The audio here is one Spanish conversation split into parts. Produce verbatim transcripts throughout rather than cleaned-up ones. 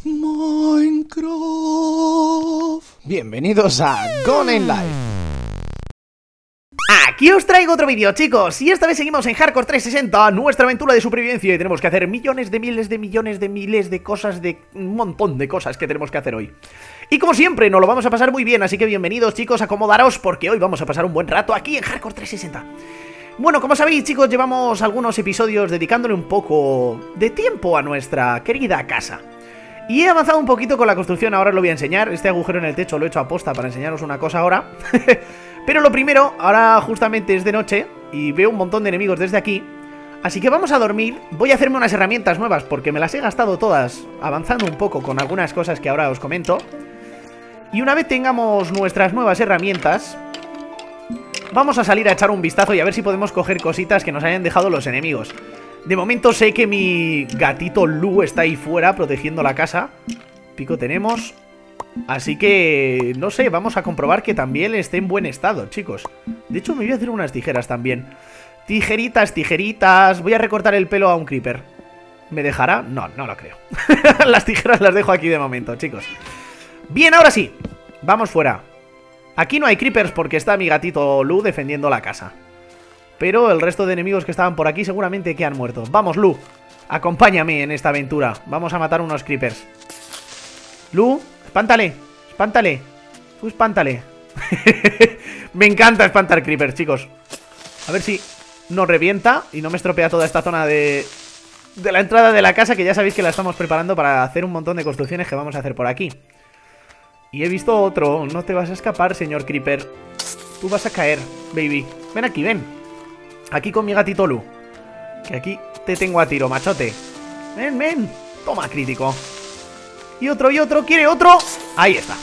Minecraft. Bienvenidos a Gone in Life. Aquí os traigo otro vídeo, chicos, y esta vez seguimos en Hardcore trescientos sesenta, nuestra aventura de supervivencia, y tenemos que hacer millones de miles de millones de miles de cosas, de un montón de cosas que tenemos que hacer hoy. Y como siempre, nos lo vamos a pasar muy bien, así que bienvenidos, chicos, acomodaros, porque hoy vamos a pasar un buen rato aquí en Hardcore trescientos sesenta. Bueno, como sabéis, chicos, llevamos algunos episodios dedicándole un poco de tiempo a nuestra querida casa. Y he avanzado un poquito con la construcción, ahora os lo voy a enseñar. Este agujero en el techo lo he hecho a posta para enseñaros una cosa ahora. Pero lo primero, ahora justamente es de noche y veo un montón de enemigos desde aquí. Así que vamos a dormir. Voy a hacerme unas herramientas nuevas porque me las he gastado todas avanzando un poco con algunas cosas que ahora os comento. Y una vez tengamos nuestras nuevas herramientas, vamos a salir a echar un vistazo y a ver si podemos coger cositas que nos hayan dejado los enemigos. De momento sé que mi gatito Lu está ahí fuera protegiendo la casa. Pico tenemos. Así que, no sé, vamos a comprobar que también esté en buen estado, chicos. De hecho, me voy a hacer unas tijeras también. Tijeritas, tijeritas. Voy a recortar el pelo a un creeper. ¿Me dejará? No, no lo creo. Las tijeras las dejo aquí de momento, chicos. Bien, ahora sí. Vamos fuera. Aquí no hay creepers porque está mi gatito Lu defendiendo la casa. Pero el resto de enemigos que estaban por aquí seguramente que han muerto. Vamos, Lu, acompáñame en esta aventura. Vamos a matar unos creepers. Lu, espántale, espántale. Tú espántale. Me encanta espantar creepers, chicos. A ver si nos revienta y no me estropea toda esta zona de, de la entrada de la casa, que ya sabéis que la estamos preparando para hacer un montón de construcciones que vamos a hacer por aquí. Y he visto otro. No te vas a escapar, señor creeper. Tú vas a caer, baby. Ven aquí, ven. Aquí con mi gatito Lu. Que aquí te tengo a tiro, machote. Ven, ven. Toma, crítico. Y otro, y otro. ¿Quiere otro? Ahí está.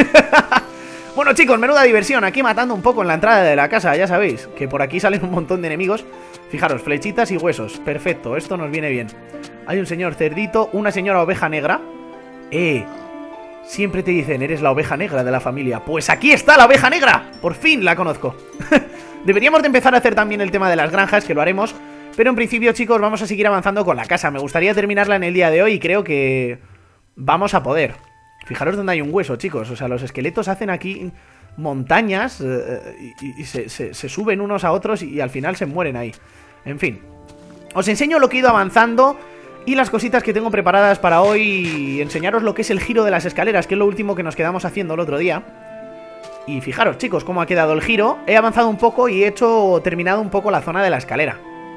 Bueno, chicos, menuda diversión. Aquí matando un poco en la entrada de la casa. Ya sabéis que por aquí salen un montón de enemigos. Fijaros, flechitas y huesos. Perfecto, esto nos viene bien. Hay un señor cerdito, una señora oveja negra. Eh... Siempre te dicen, eres la oveja negra de la familia. Pues aquí está la oveja negra. Por fin la conozco. Deberíamos de empezar a hacer también el tema de las granjas, que lo haremos. Pero en principio, chicos, vamos a seguir avanzando con la casa. Me gustaría terminarla en el día de hoy y creo que vamos a poder. Fijaros donde hay un hueso, chicos. O sea, los esqueletos hacen aquí montañas eh, y, y se, se, se suben unos a otros y, y al final se mueren ahí. En fin. Os enseño lo que he ido avanzando y las cositas que tengo preparadas para hoy, y enseñaros lo que es el giro de las escaleras, que es lo último que nos quedamos haciendo el otro día. Y fijaros, chicos, cómo ha quedado el giro. He avanzado un poco y he hecho terminado un poco la zona de la escalera.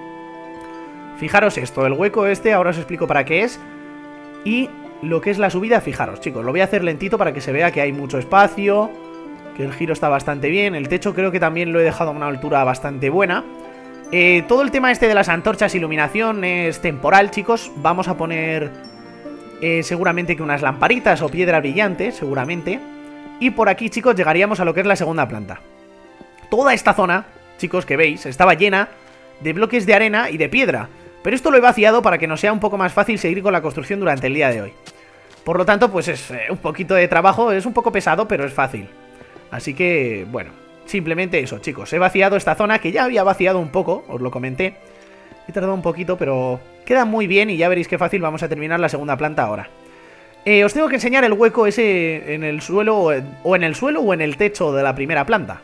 Fijaros esto, el hueco este, ahora os explico para qué es. Y lo que es la subida, fijaros, chicos, lo voy a hacer lentito para que se vea que hay mucho espacio, que el giro está bastante bien. El techo creo que también lo he dejado a una altura bastante buena. Eh, todo el tema este de las antorchas, iluminación, es temporal, chicos. Vamos a poner eh, seguramente que unas lamparitas o piedra brillante, seguramente. Y por aquí, chicos, llegaríamos a lo que es la segunda planta. Toda esta zona, chicos, que veis, estaba llena de bloques de arena y de piedra. Pero esto lo he vaciado para que nos sea un poco más fácil seguir con la construcción durante el día de hoy. Por lo tanto, pues es eh, un poquito de trabajo, es un poco pesado, pero es fácil. Así que, bueno, simplemente eso, chicos. He vaciado esta zona que ya había vaciado un poco, os lo comenté. He tardado un poquito, pero queda muy bien y ya veréis qué fácil vamos a terminar la segunda planta ahora. Eh, os tengo que enseñar el hueco ese en el suelo, o en el suelo o en el techo de la primera planta.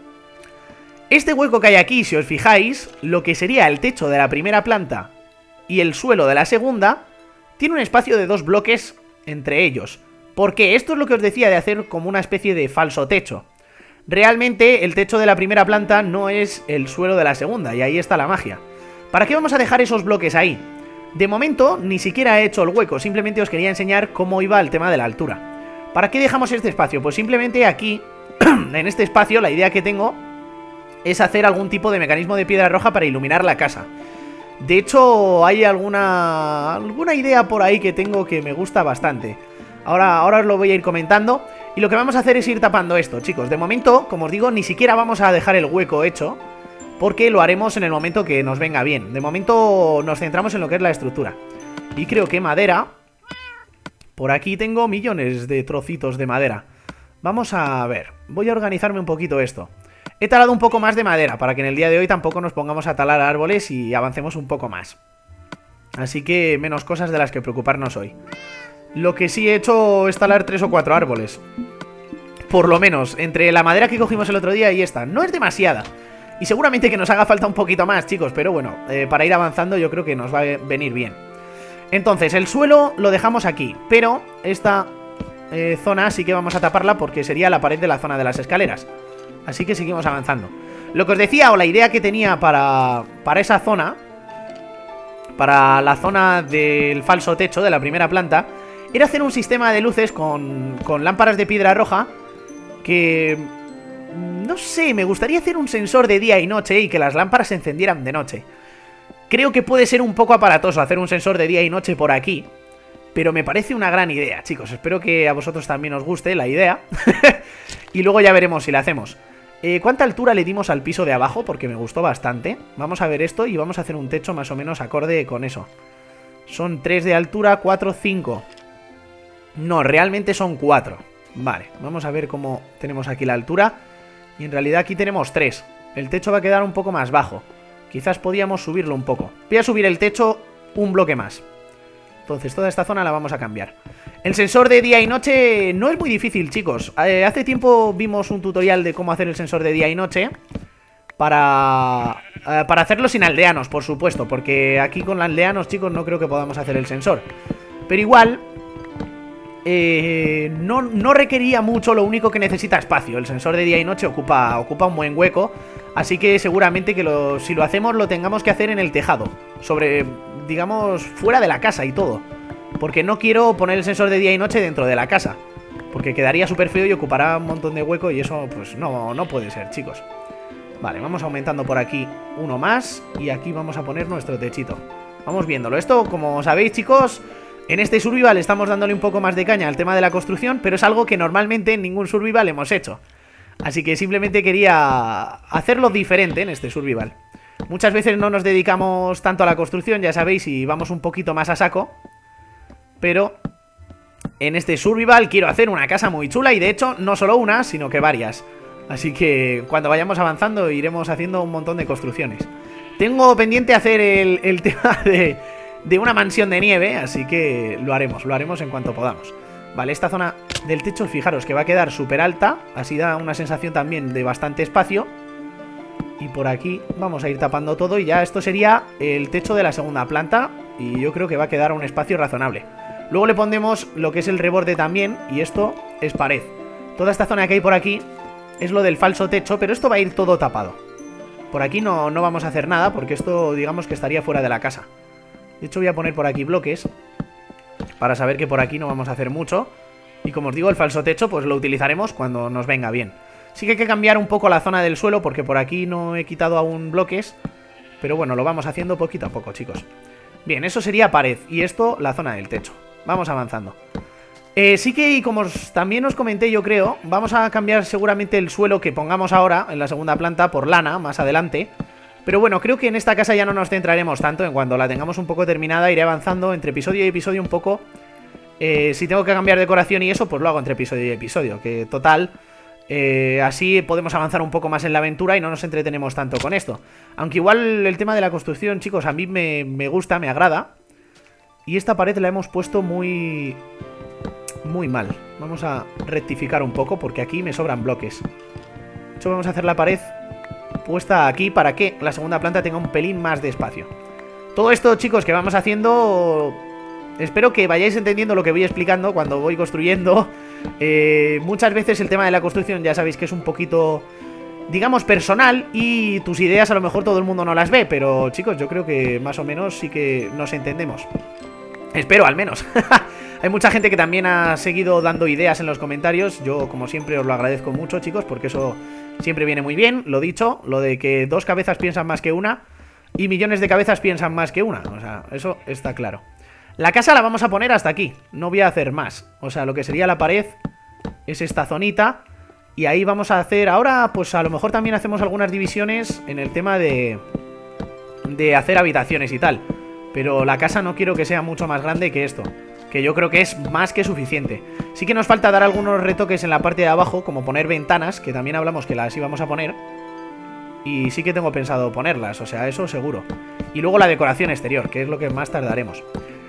Este hueco que hay aquí, si os fijáis, lo que sería el techo de la primera planta y el suelo de la segunda, tiene un espacio de dos bloques entre ellos. Porque esto es lo que os decía de hacer como una especie de falso techo. Realmente el techo de la primera planta no es el suelo de la segunda, y ahí está la magia. ¿Para qué vamos a dejar esos bloques ahí? De momento ni siquiera he hecho el hueco, simplemente os quería enseñar cómo iba el tema de la altura. ¿Para qué dejamos este espacio? Pues simplemente aquí, en este espacio, la idea que tengo es hacer algún tipo de mecanismo de piedra roja para iluminar la casa. De hecho, hay alguna, alguna idea por ahí que tengo que me gusta bastante. Ahora, ahora os lo voy a ir comentando. Y lo que vamos a hacer es ir tapando esto, chicos. De momento, como os digo, ni siquiera vamos a dejar el hueco hecho, porque lo haremos en el momento que nos venga bien. De momento nos centramos en lo que es la estructura. Y creo que madera... Por aquí tengo millones de trocitos de madera. Vamos a ver. Voy a organizarme un poquito esto. He talado un poco más de madera para que en el día de hoy tampoco nos pongamos a talar árboles y avancemos un poco más. Así que menos cosas de las que preocuparnos hoy. Lo que sí he hecho es talar tres o cuatro árboles. Por lo menos, entre la madera que cogimos el otro día y esta. No es demasiada. Y seguramente que nos haga falta un poquito más, chicos. Pero bueno, eh, para ir avanzando yo creo que nos va a venir bien. Entonces, el suelo lo dejamos aquí. Pero esta eh, zona sí que vamos a taparla porque sería la pared de la zona de las escaleras. Así que seguimos avanzando. Lo que os decía, o la idea que tenía para, para esa zona, para la zona del falso techo de la primera planta, era hacer un sistema de luces con, con lámparas de piedra roja. Que... no sé, me gustaría hacer un sensor de día y noche y que las lámparas se encendieran de noche. Creo que puede ser un poco aparatoso hacer un sensor de día y noche por aquí, pero me parece una gran idea, chicos. Espero que a vosotros también os guste la idea. Y luego ya veremos si la hacemos. Eh, ¿Cuánta altura le dimos al piso de abajo? Porque me gustó bastante. Vamos a ver esto y vamos a hacer un techo más o menos acorde con eso. Son tres de altura, cuatro, cinco. No, realmente son cuatro. Vale, vamos a ver cómo tenemos aquí la altura. Y en realidad aquí tenemos tres. El techo va a quedar un poco más bajo. Quizás podíamos subirlo un poco. Voy a subir el techo un bloque más. Entonces toda esta zona la vamos a cambiar. El sensor de día y noche no es muy difícil, chicos. eh, Hace tiempo vimos un tutorial de cómo hacer el sensor de día y noche. Para, eh, para hacerlo sin aldeanos, por supuesto. Porque aquí con aldeanos, chicos, no creo que podamos hacer el sensor. Pero igual... Eh, no, no requería mucho, lo único que necesita espacio. El sensor de día y noche ocupa, ocupa un buen hueco. Así que seguramente que lo, si lo hacemos lo tengamos que hacer en el tejado. Sobre, digamos, fuera de la casa y todo. Porque no quiero poner el sensor de día y noche dentro de la casa. Porque quedaría súper feo y ocupará un montón de hueco. Y eso pues no, no puede ser, chicos. Vale, vamos aumentando por aquí uno más. Y aquí vamos a poner nuestro techito. Vamos viéndolo. Esto, como sabéis, chicos... En este survival estamos dándole un poco más de caña al tema de la construcción, pero es algo que normalmente en ningún survival hemos hecho. Así que simplemente quería hacerlo diferente en este survival. Muchas veces no nos dedicamos tanto a la construcción, ya sabéis, y vamos un poquito más a saco. Pero en este survival quiero hacer una casa muy chula y de hecho no solo una, sino que varias. Así que cuando vayamos avanzando iremos haciendo un montón de construcciones. Tengo pendiente hacer el, el tema de... de una mansión de nieve, así que lo haremos, lo haremos en cuanto podamos. Vale, esta zona del techo, fijaros que va a quedar súper alta, así da una sensación también de bastante espacio. Y por aquí vamos a ir tapando todo y ya esto sería el techo de la segunda planta. Y yo creo que va a quedar un espacio razonable. Luego le pondremos lo que es el reborde también, y esto es pared. Toda esta zona que hay por aquí es lo del falso techo, pero esto va a ir todo tapado. Por aquí no, no vamos a hacer nada, porque esto digamos que estaría fuera de la casa. De hecho voy a poner por aquí bloques para saber que por aquí no vamos a hacer mucho. Y como os digo, el falso techo pues lo utilizaremos cuando nos venga bien. Sí que hay que cambiar un poco la zona del suelo porque por aquí no he quitado aún bloques. Pero bueno, lo vamos haciendo poquito a poco, chicos. Bien, eso sería pared y esto la zona del techo. Vamos avanzando. eh, Sí que, y como os, también os comenté yo creo, vamos a cambiar seguramente el suelo que pongamos ahora en la segunda planta por lana más adelante. Pero bueno, creo que en esta casa ya no nos centraremos tanto. En cuando la tengamos un poco terminada iré avanzando entre episodio y episodio un poco. eh, Si tengo que cambiar decoración y eso, pues lo hago entre episodio y episodio. Que total, eh, así podemos avanzar un poco más en la aventura y no nos entretenemos tanto con esto. Aunque igual el tema de la construcción, chicos, a mí me, me gusta, me agrada. Y esta pared la hemos puesto muy... muy mal. Vamos a rectificar un poco porque aquí me sobran bloques. De hecho vamos a hacer la pared puesta aquí para que la segunda planta tenga un pelín más de espacio. Todo esto, chicos, que vamos haciendo, espero que vayáis entendiendo lo que voy explicando cuando voy construyendo. eh, Muchas veces el tema de la construcción ya sabéis que es un poquito, digamos, personal. Y tus ideas a lo mejor todo el mundo no las ve. Pero, chicos, yo creo que más o menos sí que nos entendemos. Espero, al menos. Hay mucha gente que también ha seguido dando ideas en los comentarios. Yo, como siempre, os lo agradezco mucho, chicos, porque eso siempre viene muy bien. Lo dicho, lo de que dos cabezas piensan más que una y millones de cabezas piensan más que una. O sea, eso está claro. La casa la vamos a poner hasta aquí. No voy a hacer más. O sea, lo que sería la pared es esta zonita. Y ahí vamos a hacer... Ahora, pues a lo mejor también hacemos algunas divisiones en el tema de... de hacer habitaciones y tal. Pero la casa no quiero que sea mucho más grande que esto, que yo creo que es más que suficiente. Sí que nos falta dar algunos retoques en la parte de abajo, como poner ventanas, que también hablamos que las íbamos a poner. Y sí que tengo pensado ponerlas, o sea, eso seguro. Y luego la decoración exterior, que es lo que más tardaremos.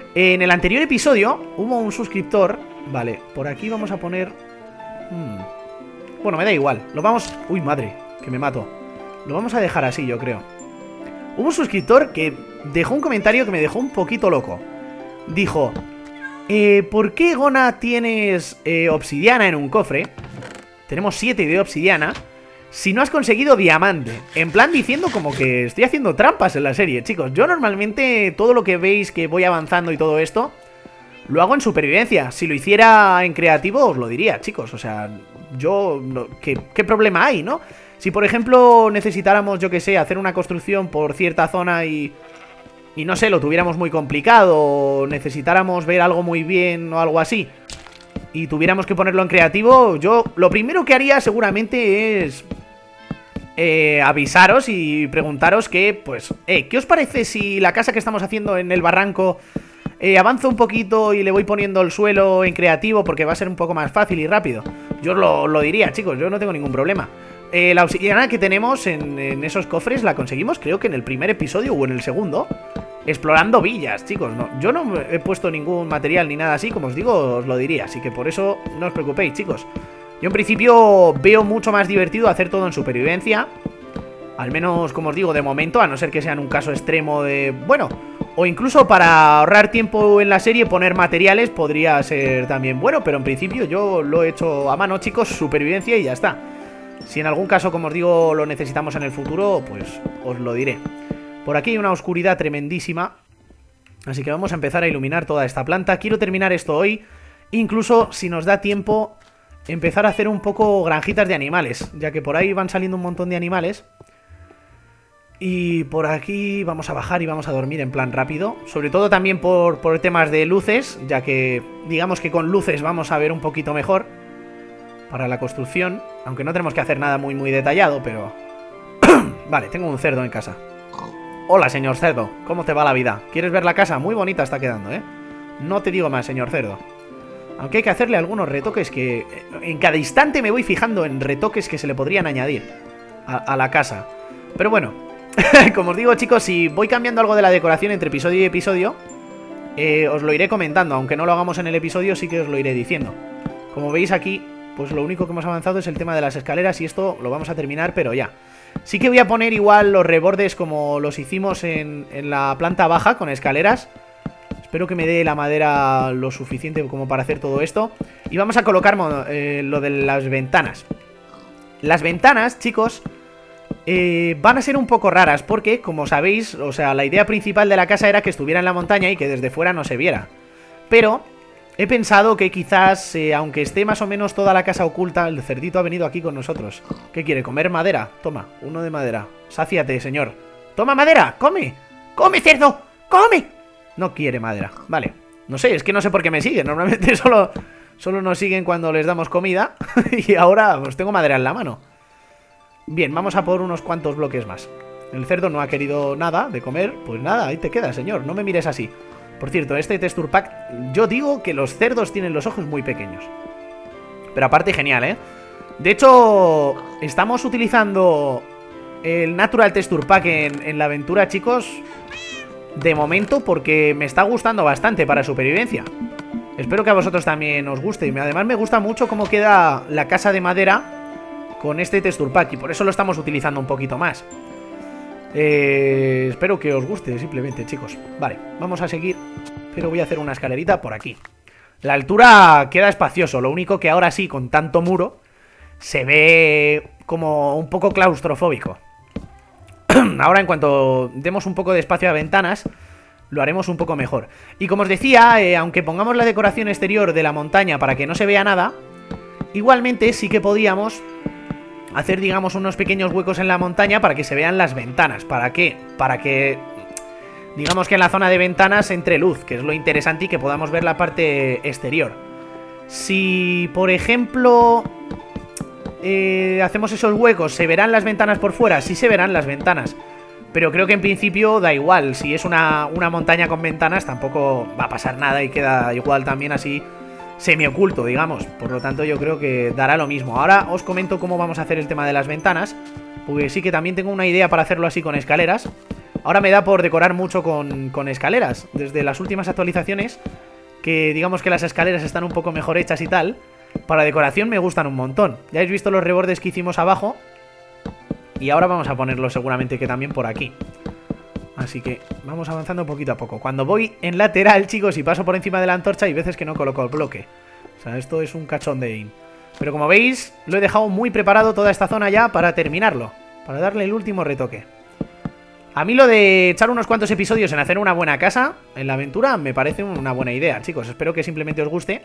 En el anterior episodio hubo un suscriptor. Vale, por aquí vamos a poner... Hmm. Bueno, me da igual. Lo vamos... Uy, madre, que me mato. Lo vamos a dejar así, yo creo. Hubo un suscriptor que dejó un comentario que me dejó un poquito loco. Dijo... Eh, ¿por qué, Gona, tienes eh, obsidiana en un cofre? Tenemos siete de obsidiana. Si no has conseguido diamante. En plan diciendo como que estoy haciendo trampas en la serie, chicos. Yo normalmente todo lo que veis que voy avanzando y todo esto lo hago en supervivencia. Si lo hiciera en creativo os lo diría, chicos. O sea, yo... No, ¿qué, qué problema hay, no? Si por ejemplo necesitáramos, yo que sé, hacer una construcción por cierta zona y... Y no sé, lo tuviéramos muy complicado, o necesitáramos ver algo muy bien o algo así, y tuviéramos que ponerlo en creativo, yo lo primero que haría seguramente es eh, avisaros y preguntaros que, pues, eh, ¿qué os parece si la casa que estamos haciendo en el barranco eh, avanzo un poquito y le voy poniendo el suelo en creativo porque va a ser un poco más fácil y rápido? Yo os lo, lo diría, chicos, yo no tengo ningún problema. Eh, la obsidiana que tenemos en, en esos cofres la conseguimos creo que en el primer episodio o en el segundo, explorando villas, chicos. No, yo no he puesto ningún material ni nada así, como os digo, os lo diría. Así que por eso no os preocupéis, chicos. Yo en principio veo mucho más divertido hacer todo en supervivencia. Al menos, como os digo, de momento, a no ser que sea en un caso extremo de... Bueno, o incluso para ahorrar tiempo en la serie, poner materiales podría ser también bueno. Pero en principio yo lo he hecho a mano, chicos, supervivencia y ya está. Si en algún caso, como os digo, lo necesitamos en el futuro, pues os lo diré. Por aquí hay una oscuridad tremendísima, así que vamos a empezar a iluminar toda esta planta. Quiero terminar esto hoy, incluso si nos da tiempo, empezar a hacer un poco granjitas de animales, ya que por ahí van saliendo un montón de animales. Y por aquí vamos a bajar y vamos a dormir en plan rápido, sobre todo también por, por temas de luces, ya que digamos que con luces vamos a ver un poquito mejor para la construcción, aunque no tenemos que hacer nada muy muy detallado, pero... Vale, tengo un cerdo en casa. Hola, señor cerdo, ¿cómo te va la vida? ¿Quieres ver la casa? Muy bonita está quedando, ¿eh? No te digo más, señor cerdo. Aunque hay que hacerle algunos retoques que... En cada instante me voy fijando en retoques que se le podrían añadir a, a la casa. Pero bueno, como os digo, chicos, si voy cambiando algo de la decoración entre episodio y episodio, eh, os lo iré comentando. Aunque no lo hagamos en el episodio, sí que os lo iré diciendo. Como veis aquí, pues lo único que hemos avanzado es el tema de las escaleras y esto lo vamos a terminar, pero ya. Sí que voy a poner igual los rebordes como los hicimos en, en la planta baja con escaleras. Espero que me dé la madera lo suficiente como para hacer todo esto. Y vamos a colocar eh, lo de las ventanas. Las ventanas, chicos, eh, van a ser un poco raras porque, como sabéis, o sea, la idea principal de la casa era que estuviera en la montaña y que desde fuera no se viera. Pero he pensado que quizás, eh, aunque esté más o menos toda la casa oculta, el cerdito ha venido aquí con nosotros. ¿Qué quiere? ¿Comer madera? Toma, uno de madera. Sáciate, señor. ¡Toma madera! ¡Come! ¡Come, cerdo! ¡Come! No quiere madera. Vale. No sé, es que no sé por qué me siguen. Normalmente solo, solo nos siguen cuando les damos comida. Y ahora pues tengo madera en la mano. Bien, vamos a por unos cuantos bloques más. El cerdo no ha querido nada de comer. Pues nada, ahí te queda, señor. No me mires así. Por cierto, este texture pack, yo digo que los cerdos tienen los ojos muy pequeños. Pero aparte genial, ¿eh? De hecho, estamos utilizando el Natural Texture Pack en, en la aventura, chicos, de momento, porque me está gustando bastante para supervivencia. Espero que a vosotros también os guste. Y además me gusta mucho cómo queda la casa de madera con este Texture Pack, y por eso lo estamos utilizando un poquito más. Eh, espero que os guste, simplemente, chicos. Vale, vamos a seguir. Pero voy a hacer una escalerita por aquí. La altura queda espacioso. Lo único que ahora sí, con tanto muro, se ve como un poco claustrofóbico. Ahora, en cuanto demos un poco de espacio a ventanas, lo haremos un poco mejor. Y como os decía, eh, aunque pongamos la decoración exterior de la montaña para que no se vea nada, igualmente sí que podíamos hacer, digamos, unos pequeños huecos en la montaña para que se vean las ventanas. ¿Para qué? Para que, digamos, que en la zona de ventanas entre luz, que es lo interesante, y que podamos ver la parte exterior. Si, por ejemplo, eh, hacemos esos huecos, ¿se verán las ventanas por fuera? Sí se verán las ventanas, pero creo que en principio da igual. Si es una, una montaña con ventanas tampoco va a pasar nada y queda igual también así semioculto, digamos. Por lo tanto yo creo que dará lo mismo. Ahora os comento cómo vamos a hacer el tema de las ventanas, porque sí que también tengo una idea para hacerlo así con escaleras. ahora me da por decorar mucho con, con escaleras. Desde las últimas actualizaciones, que digamos que las escaleras están un poco mejor hechas y tal, para decoración me gustan un montón. Ya habéis visto los rebordes que hicimos abajo, y ahora vamos a ponerlos seguramente que también por aquí. Así que vamos avanzando poquito a poco. Cuando voy en lateral, chicos, y paso por encima de la antorcha, hay veces que no coloco el bloque. O sea, esto es un cachondeín. Pero como veis, lo he dejado muy preparado toda esta zona ya para terminarlo, para darle el último retoque. A mí lo de echar unos cuantos episodios en hacer una buena casa en la aventura me parece una buena idea, chicos. Espero que simplemente os guste.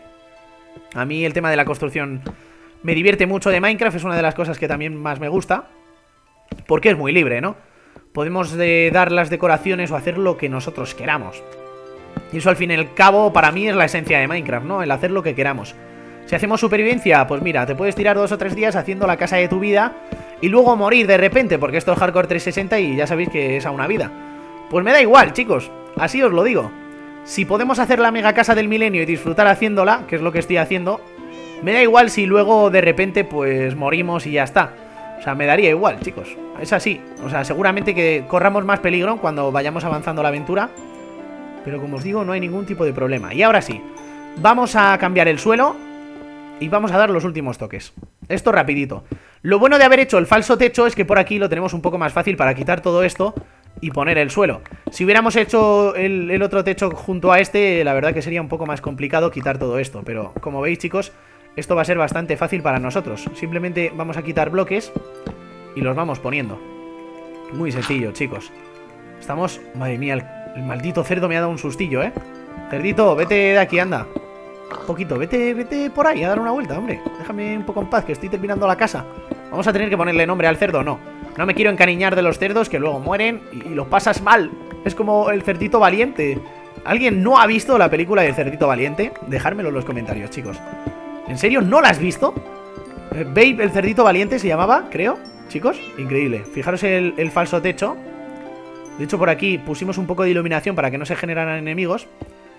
A mí el tema de la construcción me divierte mucho de Minecraft, es una de las cosas que también más me gusta, porque es muy libre, ¿no? Podemos de dar las decoraciones o hacer lo que nosotros queramos. Y eso al fin y al cabo para mí es la esencia de Minecraft, ¿no? El hacer lo que queramos. Si hacemos supervivencia, pues mira, te puedes tirar dos o tres días haciendo la casa de tu vida y luego morir de repente, porque esto es Hardcore trescientos sesenta y ya sabéis que es a una vida. Pues me da igual, chicos, así os lo digo. Si podemos hacer la mega casa del milenio y disfrutar haciéndola, que es lo que estoy haciendo, me da igual si luego de repente pues morimos y ya está. O sea, me daría igual, chicos. Es así. O sea, seguramente que corramos más peligro cuando vayamos avanzando la aventura, pero como os digo, no hay ningún tipo de problema. Y ahora sí, vamos a cambiar el suelo y vamos a dar los últimos toques. Esto rapidito. Lo bueno de haber hecho el falso techo es que por aquí lo tenemos un poco más fácil para quitar todo esto y poner el suelo. Si hubiéramos hecho el, el otro techo junto a este, la verdad que sería un poco más complicado quitar todo esto. Pero como veis, chicos, esto va a ser bastante fácil para nosotros. Simplemente vamos a quitar bloques y los vamos poniendo. Muy sencillo, chicos. Estamos... Madre mía, el, el maldito cerdo me ha dado un sustillo, ¿eh? Cerdito, vete de aquí, anda. Un poquito, vete, vete por ahí a dar una vuelta, hombre. Déjame un poco en paz, que estoy terminando la casa. Vamos a tener que ponerle nombre al cerdo, no. No me quiero encariñar de los cerdos que luego mueren y, y los pasas mal. Es como el cerdito valiente. ¿Alguien no ha visto la película del cerdito valiente? Dejármelo en los comentarios, chicos. ¿En serio no la has visto? Eh, Babe, el cerdito valiente se llamaba, creo. Chicos, increíble. Fijaros el, el falso techo. De hecho, por aquí pusimos un poco de iluminación para que no se generaran enemigos.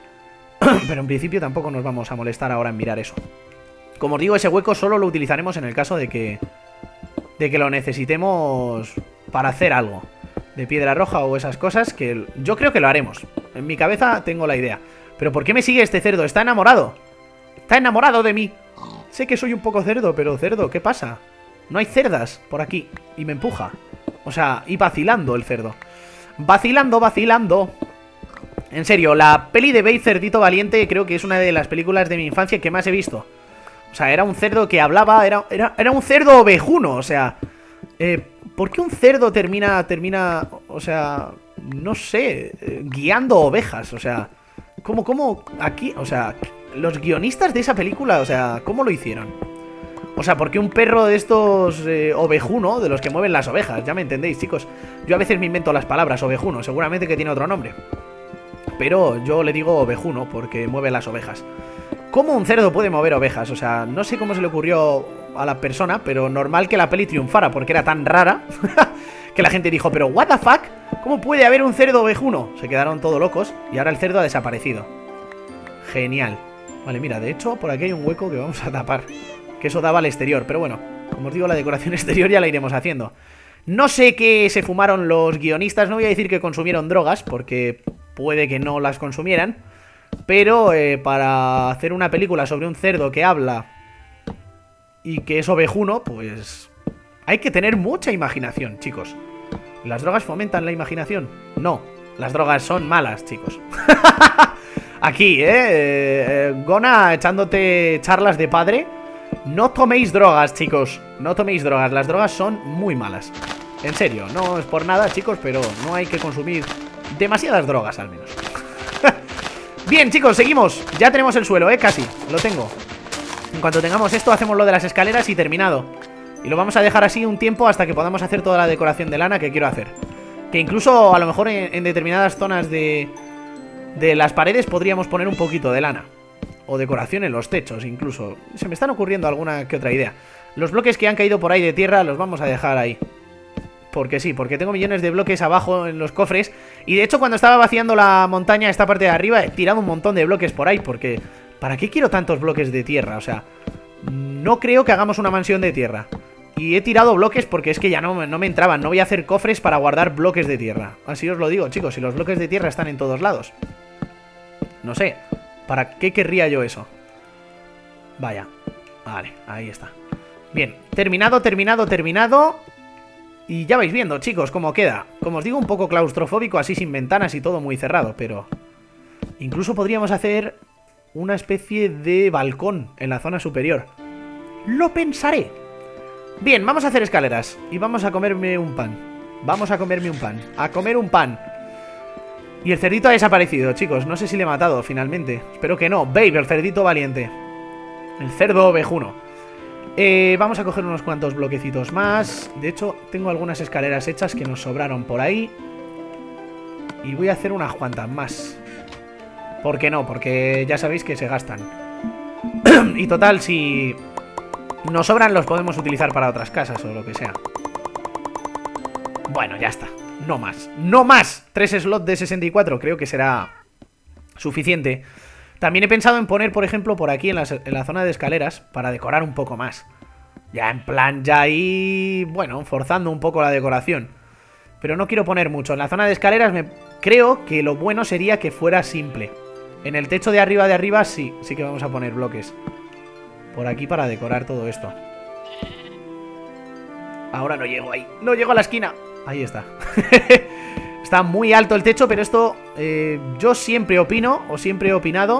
Pero en principio tampoco nos vamos a molestar ahora en mirar eso. Como os digo, ese hueco solo lo utilizaremos en el caso de que de que lo necesitemos para hacer algo de piedra roja o esas cosas, que yo creo que lo haremos. En mi cabeza tengo la idea. Pero ¿por qué me sigue este cerdo? Está enamorado. Está enamorado de mí. Sé que soy un poco cerdo, pero cerdo, ¿qué pasa? No hay cerdas por aquí y me empuja. O sea, y vacilando el cerdo. Vacilando, vacilando. En serio, la peli de Babe Cerdito Valiente creo que es una de las películas de mi infancia que más he visto. O sea, era un cerdo que hablaba, era, era, era un cerdo ovejuno, o sea... Eh, ¿Por qué un cerdo termina, termina, o sea, no sé, eh, guiando ovejas? O sea, ¿cómo, cómo aquí, o sea, los guionistas de esa película, o sea, ¿cómo lo hicieron? O sea, ¿por qué un perro de estos eh, ovejuno, de los que mueven las ovejas? Ya me entendéis, chicos. Yo a veces me invento las palabras ovejuno, seguramente que tiene otro nombre. Pero yo le digo ovejuno porque mueve las ovejas. ¿Cómo un cerdo puede mover ovejas? O sea, no sé cómo se le ocurrió a la persona, pero normal que la peli triunfara porque era tan rara que la gente dijo, pero what the fuck, ¿cómo puede haber un cerdo ovejuno? Se quedaron todos locos y ahora el cerdo ha desaparecido. Genial. Vale, mira, de hecho por aquí hay un hueco que vamos a tapar, que eso daba al exterior, pero bueno, como os digo, la decoración exterior ya la iremos haciendo. No sé qué se fumaron los guionistas, no voy a decir que consumieron drogas porque puede que no las consumieran, pero eh, para hacer una película sobre un cerdo que habla y que es ovejuno, pues hay que tener mucha imaginación, chicos. ¿Las drogas fomentan la imaginación? No, las drogas son malas, chicos. Aquí, ¿eh? eh Gona echándote charlas de padre. No toméis drogas, chicos. No toméis drogas, las drogas son muy malas. En serio, no es por nada, chicos, pero no hay que consumir demasiadas drogas, al menos. Bien, chicos, seguimos. Ya tenemos el suelo, ¿eh? Casi, lo tengo. En cuanto tengamos esto, hacemos lo de las escaleras y terminado. Y lo vamos a dejar así un tiempo hasta que podamos hacer toda la decoración de lana que quiero hacer. Que incluso, a lo mejor, en, en determinadas zonas de, de las paredes podríamos poner un poquito de lana. O decoración en los techos, incluso. Se me están ocurriendo alguna que otra idea. Los bloques que han caído por ahí de tierra los vamos a dejar ahí. Porque sí, porque tengo millones de bloques abajo en los cofres. Y de hecho cuando estaba vaciando la montaña, esta parte de arriba, he tirado un montón de bloques por ahí. Porque, ¿para qué quiero tantos bloques de tierra? O sea, no creo que hagamos una mansión de tierra. Y he tirado bloques porque es que ya no, no me entraban. No voy a hacer cofres para guardar bloques de tierra. Así os lo digo, chicos, si los bloques de tierra están en todos lados. No sé, ¿para qué querría yo eso? Vaya, vale, ahí está. Bien, terminado, terminado, terminado. Y ya vais viendo, chicos, cómo queda. Como os digo, un poco claustrofóbico, así sin ventanas y todo muy cerrado, pero... Incluso podríamos hacer una especie de balcón en la zona superior. Lo pensaré. Bien, vamos a hacer escaleras. Y vamos a comerme un pan. Vamos a comerme un pan. A comer un pan. Y el cerdito ha desaparecido, chicos. No sé si le he matado finalmente. Espero que no. Babe, el cerdito valiente. El cerdo ovejuno. Eh, vamos a coger unos cuantos bloquecitos más. De hecho, tengo algunas escaleras hechas que nos sobraron por ahí. Y voy a hacer unas cuantas más. ¿Por qué no? Porque ya sabéis que se gastan. Y total, si nos sobran los podemos utilizar para otras casas o lo que sea. Bueno, ya está. No más. ¡No más! Tres slots de sesenta y cuatro. Creo que será suficiente. También he pensado en poner, por ejemplo, por aquí en la, en la zona de escaleras para decorar un poco más. Ya en plan, ya ahí... Bueno, forzando un poco la decoración. Pero no quiero poner mucho. En la zona de escaleras me creo que lo bueno sería que fuera simple. En el techo de arriba de arriba sí, sí que vamos a poner bloques. Por aquí para decorar todo esto. Ahora no llego ahí. No llego a la esquina. Ahí está. Está muy alto el techo, pero esto... Eh, yo siempre opino, o siempre he opinado,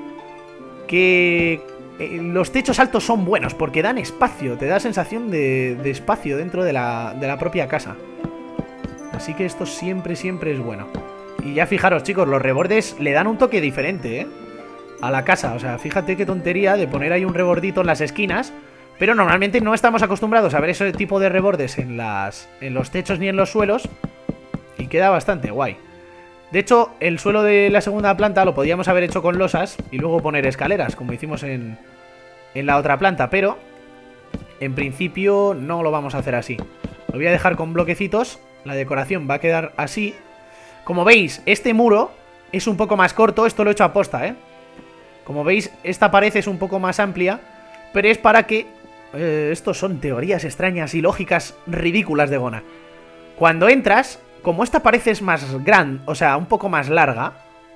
que eh, los techos altos son buenos porque dan espacio. Te da sensación de, de espacio dentro de la, de la propia casa. Así que esto siempre, siempre es bueno. Y ya fijaros, chicos, los rebordes le dan un toque diferente, ¿eh? A la casa. O sea, fíjate qué tontería de poner ahí un rebordito en las esquinas. Pero normalmente no estamos acostumbrados a ver ese tipo de rebordes en, las, en los techos ni en los suelos. Y queda bastante guay. De hecho, el suelo de la segunda planta lo podíamos haber hecho con losas y luego poner escaleras, como hicimos en, en la otra planta. Pero, en principio, no lo vamos a hacer así. Lo voy a dejar con bloquecitos. La decoración va a quedar así. Como veis, este muro es un poco más corto. Esto lo he hecho a posta, ¿eh? Como veis, esta pared es un poco más amplia. Pero es para que... Eh, estos son teorías extrañas y lógicas ridículas de Gona. Cuando entras, como esta pared es más grande, o sea, un poco más larga,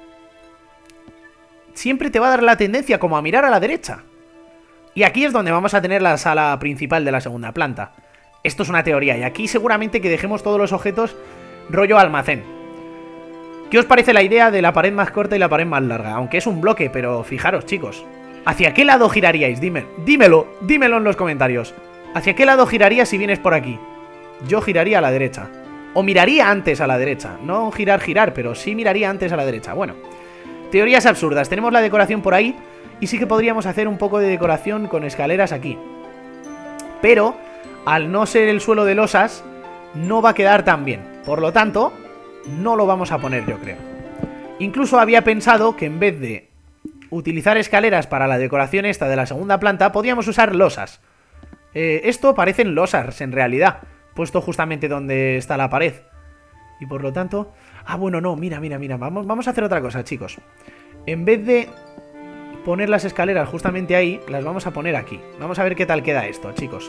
siempre te va a dar la tendencia como a mirar a la derecha. Y aquí es donde vamos a tener la sala principal de la segunda planta. Esto es una teoría, y aquí seguramente que dejemos todos los objetos rollo almacén. ¿Qué os parece la idea de la pared más corta y la pared más larga? Aunque es un bloque, pero fijaros, chicos. ¿Hacia qué lado giraríais? Dime, dímelo, dímelo en los comentarios. ¿Hacia qué lado girarías si vienes por aquí? Yo giraría a la derecha. O miraría antes a la derecha. No girar, girar, pero sí miraría antes a la derecha. Bueno, teorías absurdas. Tenemos la decoración por ahí. Y sí que podríamos hacer un poco de decoración con escaleras aquí. Pero, al no ser el suelo de losas, no va a quedar tan bien. Por lo tanto, no lo vamos a poner, yo creo. Incluso había pensado que en vez de utilizar escaleras para la decoración esta de la segunda planta, podíamos usar losas. Eh, esto parecen losas en realidad, puesto justamente donde está la pared. Y por lo tanto... Ah, bueno, no, mira, mira, mira. Vamos, vamos a hacer otra cosa, chicos. En vez de poner las escaleras justamente ahí, las vamos a poner aquí. Vamos a ver qué tal queda esto, chicos.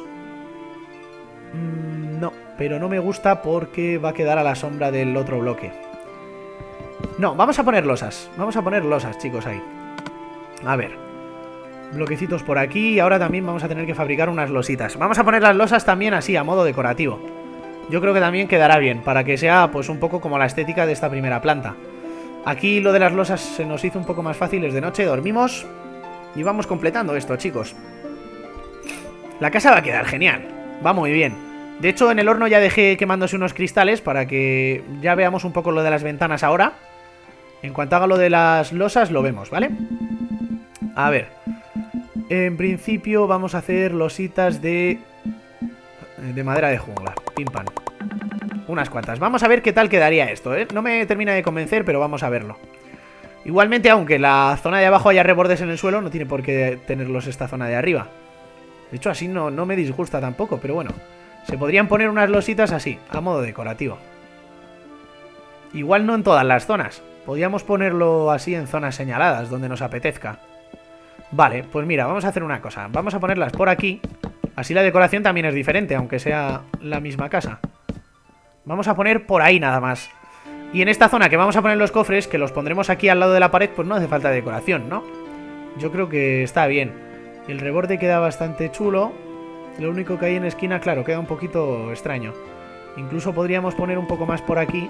Mm, no, pero no me gusta porque va a quedar a la sombra del otro bloque. No, vamos a poner losas. Vamos a poner losas, chicos, ahí. A ver, bloquecitos por aquí. Y ahora también vamos a tener que fabricar unas lositas. Vamos a poner las losas también así, a modo decorativo. Yo creo que también quedará bien, para que sea pues un poco como la estética de esta primera planta. Aquí lo de las losas se nos hizo un poco más fácil. Es de noche, dormimos y vamos completando esto, chicos. La casa va a quedar genial, va muy bien. De hecho, en el horno ya dejé quemándose unos cristales para que ya veamos un poco lo de las ventanas ahora. En cuanto haga lo de las losas lo vemos, ¿vale? A ver, en principio vamos a hacer lositas de de madera de jungla. Pim pam. Unas cuantas. Vamos a ver qué tal quedaría esto, ¿eh? No me termina de convencer, pero vamos a verlo. Igualmente, aunque la zona de abajo haya rebordes en el suelo, no tiene por qué tenerlos esta zona de arriba. De hecho, así no, no me disgusta tampoco, pero bueno. Se podrían poner unas lositas así, a modo decorativo. Igual no en todas las zonas. Podríamos ponerlo así en zonas señaladas, donde nos apetezca. Vale, pues mira, vamos a hacer una cosa. Vamos a ponerlas por aquí. Así la decoración también es diferente, aunque sea la misma casa. Vamos a poner por ahí nada más. Y en esta zona que vamos a poner los cofres, que los pondremos aquí al lado de la pared, pues no hace falta decoración, ¿no? Yo creo que está bien. El reborde queda bastante chulo. Lo único que hay en la esquina, claro, queda un poquito extraño. Incluso podríamos poner un poco más por aquí.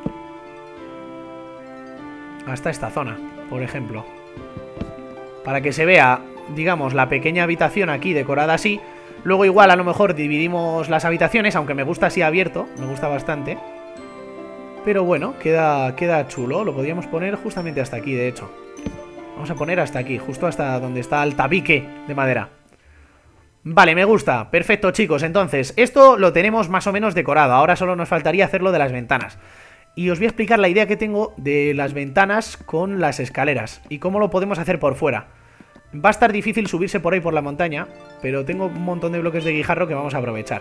Hasta esta zona, por ejemplo. Para que se vea, digamos, la pequeña habitación aquí decorada así. Luego igual a lo mejor dividimos las habitaciones, aunque me gusta así abierto. Me gusta bastante. Pero bueno, queda, queda chulo. Lo podríamos poner justamente hasta aquí, de hecho. Vamos a poner hasta aquí, justo hasta donde está el tabique de madera. Vale, me gusta. Perfecto, chicos. Entonces, esto lo tenemos más o menos decorado. Ahora solo nos faltaría hacerlo de las ventanas. Y os voy a explicar la idea que tengo de las ventanas con las escaleras. Y cómo lo podemos hacer por fuera. Va a estar difícil subirse por ahí por la montaña, pero tengo un montón de bloques de guijarro que vamos a aprovechar.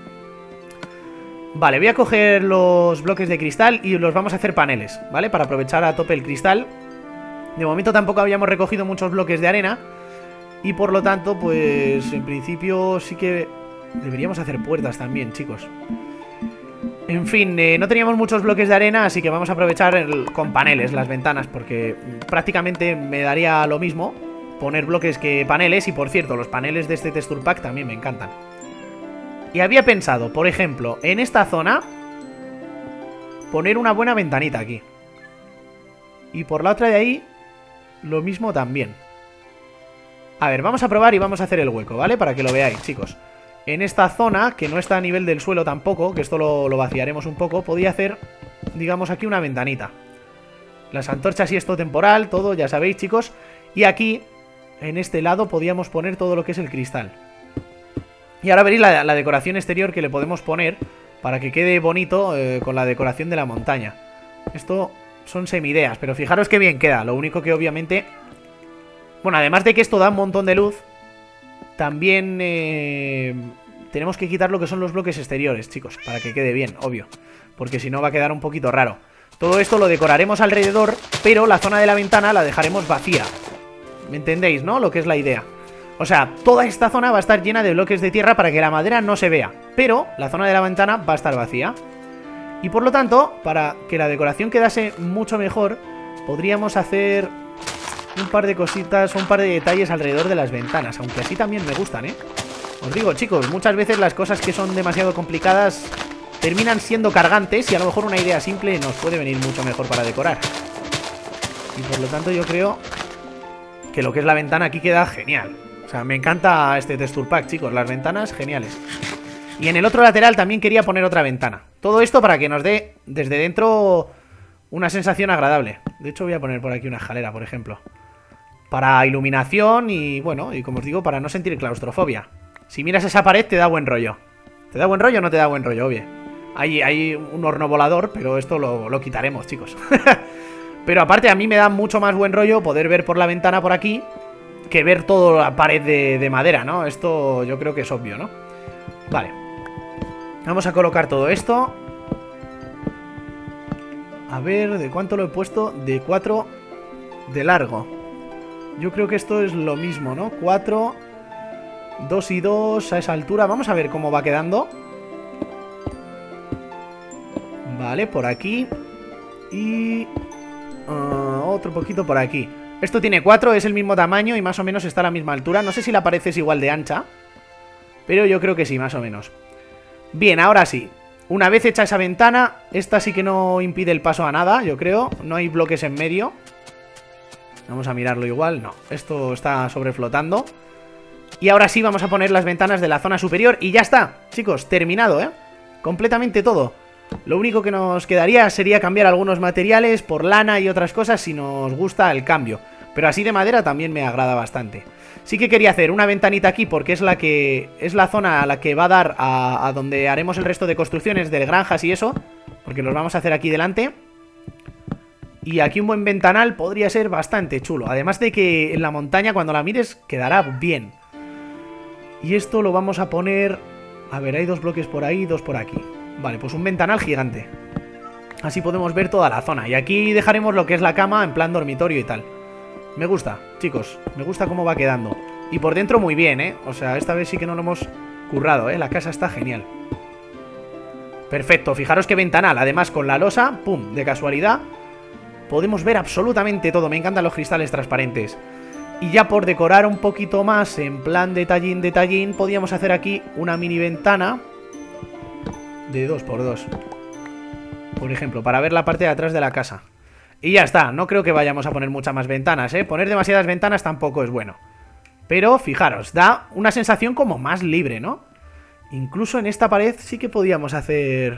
Vale, voy a coger los bloques de cristal y los vamos a hacer paneles, ¿vale? Para aprovechar a tope el cristal. De momento tampoco habíamos recogido muchos bloques de arena. Y por lo tanto, pues en principio sí que deberíamos hacer puertas también, chicos. En fin, eh, no teníamos muchos bloques de arena, así que vamos a aprovechar el, con paneles las ventanas, porque prácticamente me daría lo mismo poner bloques que paneles. Y por cierto, los paneles de este texture pack también me encantan. Y había pensado, por ejemplo, en esta zona poner una buena ventanita aquí. Y por la otra de ahí, lo mismo también. A ver, vamos a probar y vamos a hacer el hueco, ¿vale? Para que lo veáis, chicos. En esta zona, que no está a nivel del suelo tampoco, que esto lo, lo vaciaremos un poco, podría hacer, digamos, aquí una ventanita. Las antorchas y esto temporal, todo, ya sabéis, chicos. Y aquí, en este lado, podíamos poner todo lo que es el cristal. Y ahora veréis la, la decoración exterior que le podemos poner para que quede bonito eh, con la decoración de la montaña. Esto son semideas, pero fijaros que bien queda. Lo único que obviamente... Bueno, además de que esto da un montón de luz, también eh, tenemos que quitar lo que son los bloques exteriores, chicos, para que quede bien, obvio. Porque si no va a quedar un poquito raro. Todo esto lo decoraremos alrededor, pero la zona de la ventana la dejaremos vacía. ¿Me entendéis, no? Lo que es la idea. O sea, toda esta zona va a estar llena de bloques de tierra para que la madera no se vea. Pero la zona de la ventana va a estar vacía. Y por lo tanto, para que la decoración quedase mucho mejor, podríamos hacer un par de cositas, un par de detalles alrededor de las ventanas. Aunque así también me gustan, ¿eh? Os digo, chicos, muchas veces las cosas que son demasiado complicadas terminan siendo cargantes y a lo mejor una idea simple nos puede venir mucho mejor para decorar. Y por lo tanto yo creo que lo que es la ventana aquí queda genial. O sea, me encanta este texture pack, chicos. Las ventanas, geniales. Y en el otro lateral también quería poner otra ventana. Todo esto para que nos dé desde dentro una sensación agradable. De hecho voy a poner por aquí una escalera, por ejemplo. Para iluminación y, bueno, y como os digo, para no sentir claustrofobia. Si miras esa pared te da buen rollo. ¿Te da buen rollo o no te da buen rollo? Obvio. Hay, hay un horno volador, pero esto lo, lo quitaremos, chicos. Pero aparte a mí me da mucho más buen rollo poder ver por la ventana por aquí que ver toda la pared de, de madera, ¿no? Esto yo creo que es obvio, ¿no? Vale. Vamos a colocar todo esto. A ver, ¿de cuánto lo he puesto? De cuatro de largo. Yo creo que esto es lo mismo, ¿no? cuatro, dos y dos a esa altura. Vamos a ver cómo va quedando. Vale, por aquí. Y... Uh, otro poquito por aquí. Esto tiene cuatro, es el mismo tamaño y más o menos está a la misma altura. No sé si la pared es igual de ancha, pero yo creo que sí, más o menos. Bien, ahora sí. Una vez hecha esa ventana, esta sí que no impide el paso a nada, yo creo. No hay bloques en medio. Vamos a mirarlo igual. No, esto está sobreflotando. Y ahora sí vamos a poner las ventanas de la zona superior y ya está, chicos, terminado, ¿eh? Completamente todo. Lo único que nos quedaría sería cambiar algunos materiales por lana y otras cosas si nos gusta el cambio. Pero así de madera también me agrada bastante. Sí que quería hacer una ventanita aquí porque es la que es la zona a la que va a dar a, a donde haremos el resto de construcciones de granjas y eso. Porque los vamos a hacer aquí delante. Y aquí un buen ventanal podría ser bastante chulo. Además de que en la montaña cuando la mires quedará bien. Y esto lo vamos a poner... A ver, hay dos bloques por ahí, dos por aquí. Vale, pues un ventanal gigante. Así podemos ver toda la zona. Y aquí dejaremos lo que es la cama en plan dormitorio y tal. Me gusta, chicos. Me gusta cómo va quedando. Y por dentro muy bien, ¿eh? O sea, esta vez sí que no lo hemos currado, ¿eh? La casa está genial. Perfecto, fijaros qué ventanal. Además, con la losa, pum, de casualidad, podemos ver absolutamente todo. Me encantan los cristales transparentes. Y ya por decorar un poquito más, en plan detallín, detallín, podíamos hacer aquí una mini ventana de dos por dos. Por ejemplo, para ver la parte de atrás de la casa. Y ya está, no creo que vayamos a poner muchas más ventanas, ¿eh? Poner demasiadas ventanas tampoco es bueno. Pero fijaros, da una sensación como más libre, ¿no? Incluso en esta pared sí que podíamos hacer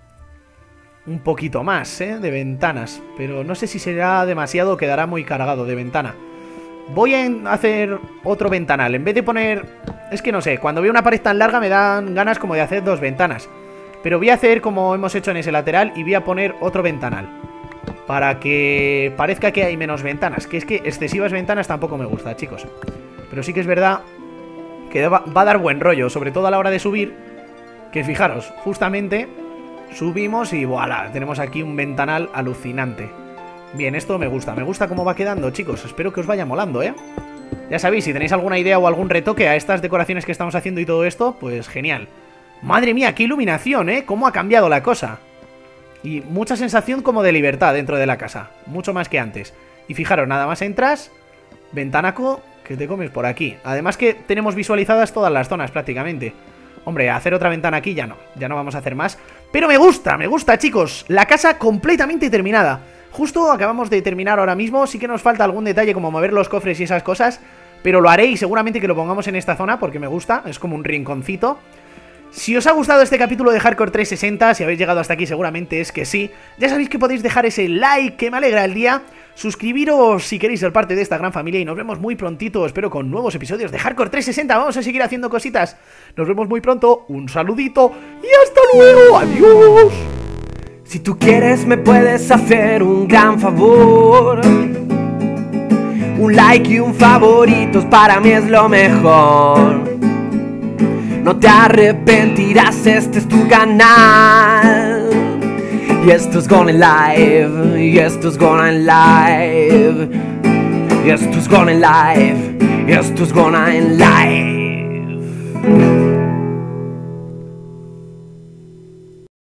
un poquito más, ¿eh? De ventanas. Pero no sé si será demasiado o quedará muy cargado de ventana. Voy a hacer otro ventanal. En vez de poner... Es que no sé, cuando veo una pared tan larga me dan ganas como de hacer dos ventanas. Pero voy a hacer como hemos hecho en ese lateral y voy a poner otro ventanal. Para que parezca que hay menos ventanas. Que es que excesivas ventanas tampoco me gusta, chicos. Pero sí que es verdad que va, va a dar buen rollo, sobre todo a la hora de subir. Que fijaros, justamente subimos y voilà, tenemos aquí un ventanal alucinante. Bien, esto me gusta, me gusta cómo va quedando, chicos. Espero que os vaya molando, ¿eh? Ya sabéis, si tenéis alguna idea o algún retoque a estas decoraciones que estamos haciendo y todo esto, pues genial. Madre mía, qué iluminación, ¿eh? Cómo ha cambiado la cosa. Y mucha sensación como de libertad dentro de la casa, mucho más que antes. Y fijaros, nada más entras, ventanaco que te comes por aquí. Además que tenemos visualizadas todas las zonas prácticamente. Hombre, hacer otra ventana aquí ya no, ya no vamos a hacer más. Pero me gusta, me gusta, chicos. La casa completamente terminada. Justo acabamos de terminar ahora mismo. Sí que nos falta algún detalle como mover los cofres y esas cosas, pero lo haré y seguramente que lo pongamos en esta zona porque me gusta, es como un rinconcito. Si os ha gustado este capítulo de Hardcore trescientos sesenta, si habéis llegado hasta aquí seguramente es que sí. Ya sabéis que podéis dejar ese like que me alegra el día. Suscribiros si queréis ser parte de esta gran familia y nos vemos muy prontito, espero, con nuevos episodios de Hardcore trescientos sesenta. Vamos a seguir haciendo cositas. Nos vemos muy pronto, un saludito y hasta luego, adiós. Si tú quieres me puedes hacer un gran favor. Un like y un favoritos para mí es lo mejor. No te arrepentirás, este es tu canal. Y esto es Gone Live, y esto es Gone Live, y esto es Gone Live, y esto es Gone Live.